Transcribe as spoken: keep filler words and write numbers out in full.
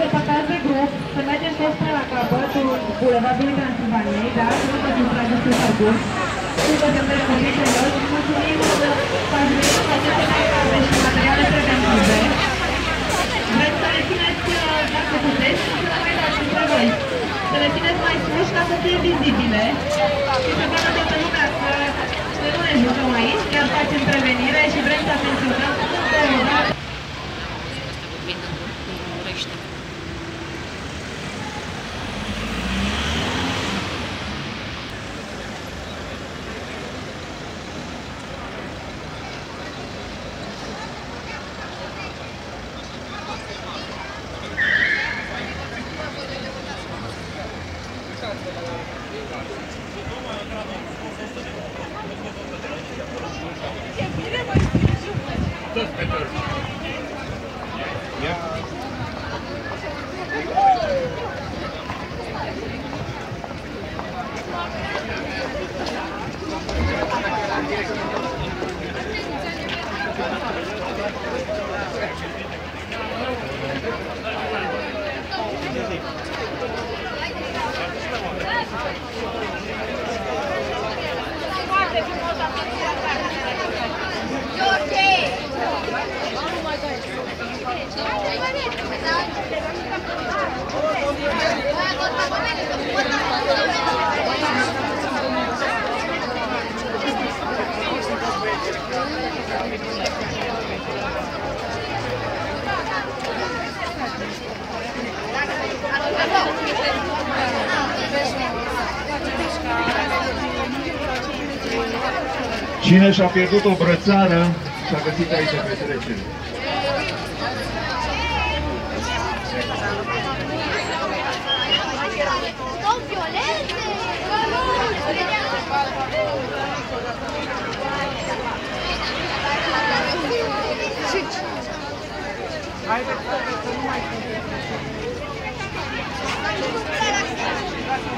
împăcați de grup, să mergem toți până la capătul Bulevardului Transilvaniei, da? Să nu putem trage spre parcurs. Cu putem de condițiilor și mulțumim că ați venit cu aceste case și materiale preventive. Vreți să le țineți, dacă puteți, și să le mai dați între voi. Să le țineți mai sus ca să fie vizibile și să vadă toată lumea că să nu ne jucăm aici, chiar facem prevenire și vrem să atenționăm de o dată. Cine și-a pierdut o brățară și-a găsit aici petrecere. Haideți să nu mai